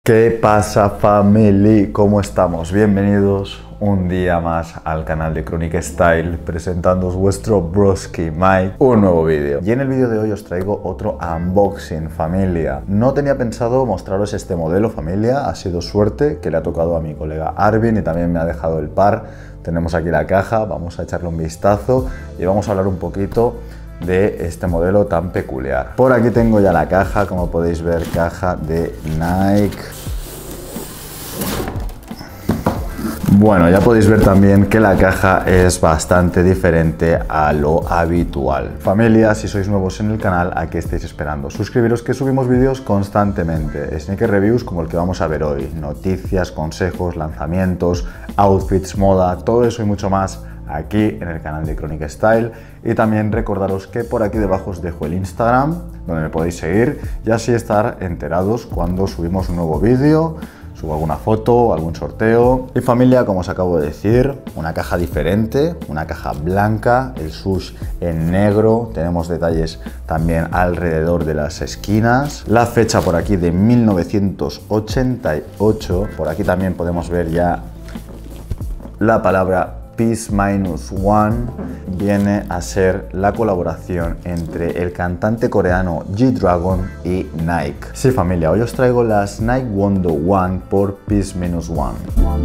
¿Qué pasa, family? ¿Cómo estamos? Bienvenidos un día más al canal de Chronic Style, presentándoos vuestro broski Mike, un nuevo vídeo. Y en el vídeo de hoy os traigo otro unboxing, familia. No tenía pensado mostraros este modelo, familia, ha sido suerte que le ha tocado a mi colega Arvin y también me ha dejado el par. Tenemos aquí la caja, vamos a echarle un vistazo y vamos a hablar un poquito de este modelo tan peculiar. Por aquí tengo ya la caja, como podéis ver, caja de Nike. Bueno, ya podéis ver también que la caja es bastante diferente a lo habitual. Familia, si sois nuevos en el canal, ¿a qué estáis esperando? Suscribiros, que subimos vídeos constantemente, sneaker reviews como el que vamos a ver hoy, noticias, consejos, lanzamientos, outfits, moda, todo eso y mucho más aquí en el canal de Chronic Style. Y también recordaros que por aquí debajo os dejo el Instagram, donde me podéis seguir y así estar enterados cuando subimos un nuevo vídeo, subo alguna foto, algún sorteo. Y familia, como os acabo de decir, una caja diferente, una caja blanca, el swoosh en negro, tenemos detalles también alrededor de las esquinas, la fecha por aquí de 1988, por aquí también podemos ver ya la palabra Peace Minus One, viene a ser la colaboración entre el cantante coreano G-Dragon y Nike. Sí, familia, hoy os traigo las Nike Wondo One por Peace Minus One.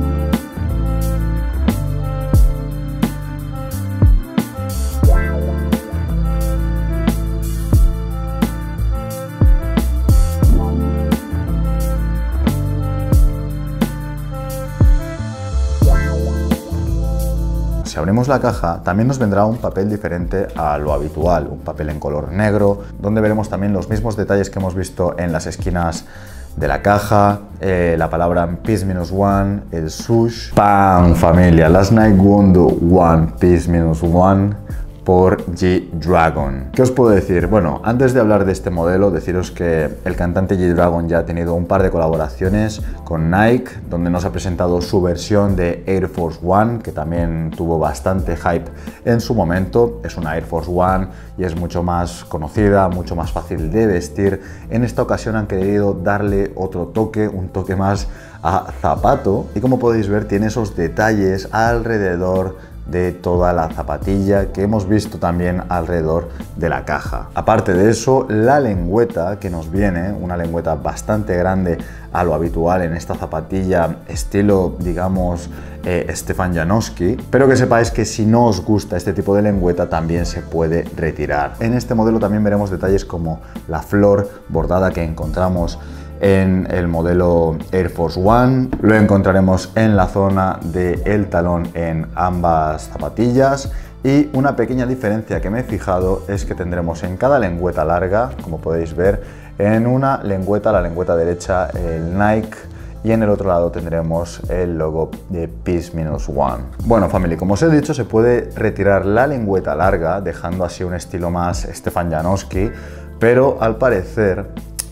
Si abrimos la caja, también nos vendrá un papel diferente a lo habitual, un papel en color negro, donde veremos también los mismos detalles que hemos visto en las esquinas de la caja, la palabra Peace Minus One, el swoosh. ¡Pam, familia! Las Nike Wondo One Peace Minus One por G-Dragon. ¿Qué os puedo decir? Bueno, antes de hablar de este modelo, deciros que el cantante G-Dragon ya ha tenido un par de colaboraciones con Nike, donde nos ha presentado su versión de Air Force One, que también tuvo bastante hype en su momento. Es una Air Force One y es mucho más conocida, mucho más fácil de vestir. En esta ocasión han querido darle otro toque, un toque más a zapato, y como podéis ver tiene esos detalles alrededor de toda la zapatilla que hemos visto también alrededor de la caja. Aparte de eso, la lengüeta que nos viene, una lengüeta bastante grande a lo habitual en esta zapatilla estilo, digamos, Stefan Janoski, pero que sepáis que si no os gusta este tipo de lengüeta también se puede retirar. En este modelo también veremos detalles como la flor bordada que encontramos en el modelo Air Force One, lo encontraremos en la zona del talón en ambas zapatillas. Y una pequeña diferencia que me he fijado es que tendremos en cada lengüeta larga, como podéis ver, en una lengüeta, la lengüeta derecha, el Nike, y en el otro lado tendremos el logo de Peace Minus One. Bueno, family, como os he dicho, se puede retirar la lengüeta larga, dejando así un estilo más Stefan Janoski, pero al parecer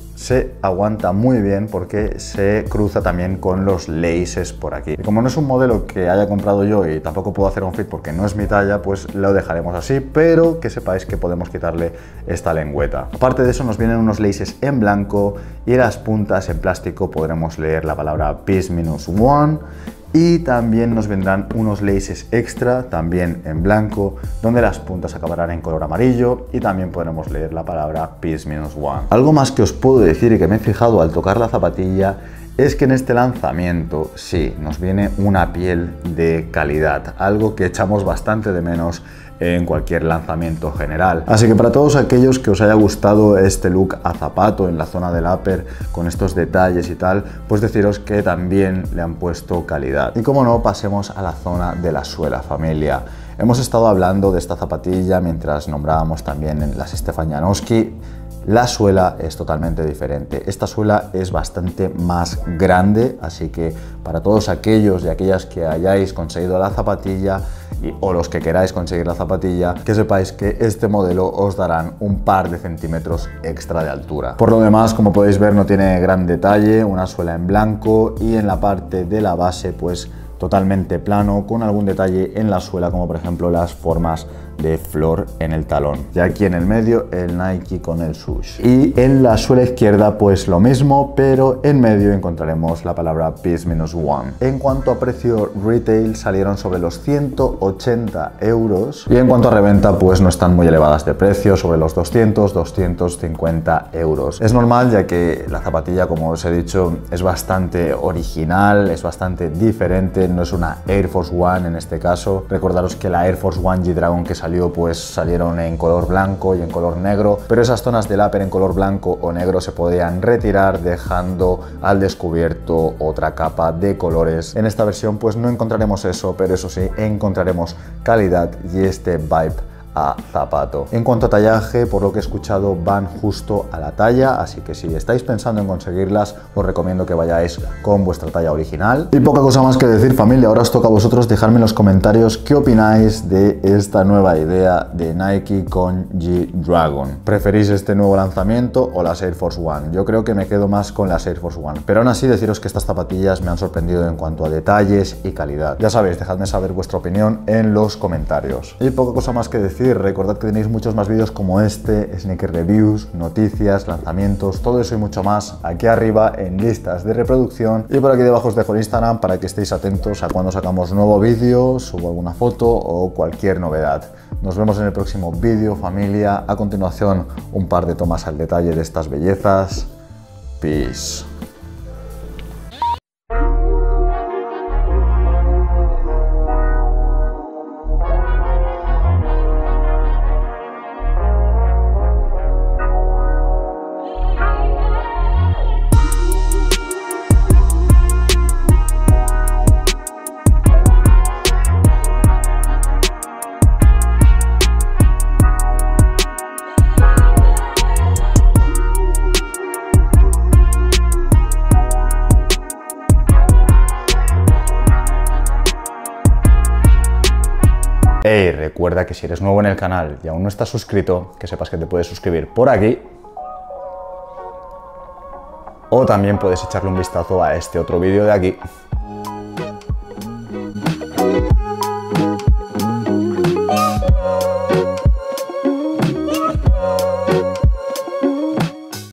se aguanta muy bien porque se cruza también con los laces por aquí. Y como no es un modelo que haya comprado yo y tampoco puedo hacer un fit porque no es mi talla, pues lo dejaremos así, pero que sepáis que podemos quitarle esta lengüeta. Aparte de eso, nos vienen unos laces en blanco y las puntas en plástico podremos leer la palabra Peace Minus One. Y también nos vendrán unos laces extra, también en blanco, donde las puntas acabarán en color amarillo y también podremos leer la palabra Peace Minus One. Algo más que os puedo decir y que me he fijado al tocar la zapatilla es que en este lanzamiento sí, nos viene una piel de calidad, algo que echamos bastante de menos en cualquier lanzamiento general. Así que para todos aquellos que os haya gustado este look a zapato en la zona del upper con estos detalles y tal, pues deciros que también le han puesto calidad. Y como no, pasemos a la zona de la suela, familia. Hemos estado hablando de esta zapatilla mientras nombrábamos también las Stefan Janoski. La suela es totalmente diferente. Esta suela es bastante más grande, así que para todos aquellos y aquellas que hayáis conseguido la zapatilla o los que queráis conseguir la zapatilla, que sepáis que este modelo os darán un par de centímetros extra de altura. Por lo demás, como podéis ver, no tiene gran detalle, una suela en blanco y en la parte de la base pues totalmente plano, con algún detalle en la suela, como por ejemplo las formas de flor en el talón. Y aquí en el medio el Nike con el swoosh. Y en la suela izquierda pues lo mismo, pero en medio encontraremos la palabra Peace-1. En cuanto a precio retail salieron sobre los 180 euros y en cuanto a reventa pues no están muy elevadas de precio, sobre los 200-250 euros. Es normal ya que la zapatilla, como os he dicho, es bastante original, es bastante diferente, no es una Air Force One en este caso. Recordaros que la Air Force One G-Dragon que salió pues salieron en color blanco y en color negro, pero esas zonas del upper en color blanco o negro se podían retirar dejando al descubierto otra capa de colores. En esta versión pues no encontraremos eso, pero eso sí, encontraremos calidad y este vibe a zapato. En cuanto a tallaje, por lo que he escuchado, van justo a la talla, así que si estáis pensando en conseguirlas, os recomiendo que vayáis con vuestra talla original. Y poca cosa más que decir, familia, ahora os toca a vosotros dejarme en los comentarios qué opináis de esta nueva idea de Nike con G-Dragon. ¿Preferís este nuevo lanzamiento o las Air Force One? Yo creo que me quedo más con las Air Force One, pero aún así deciros que estas zapatillas me han sorprendido en cuanto a detalles y calidad. Ya sabéis, dejadme saber vuestra opinión en los comentarios. Y poca cosa más que decir. Recordad que tenéis muchos más vídeos como este, sneaker reviews, noticias, lanzamientos, todo eso y mucho más aquí arriba en listas de reproducción, y por aquí debajo os dejo el Instagram para que estéis atentos a cuando sacamos nuevo vídeo, subo alguna foto o cualquier novedad. Nos vemos en el próximo vídeo, familia. A continuación, un par de tomas al detalle de estas bellezas. Peace. Hey, recuerda que si eres nuevo en el canal y aún no estás suscrito, que sepas que te puedes suscribir por aquí, o también puedes echarle un vistazo a este otro vídeo de aquí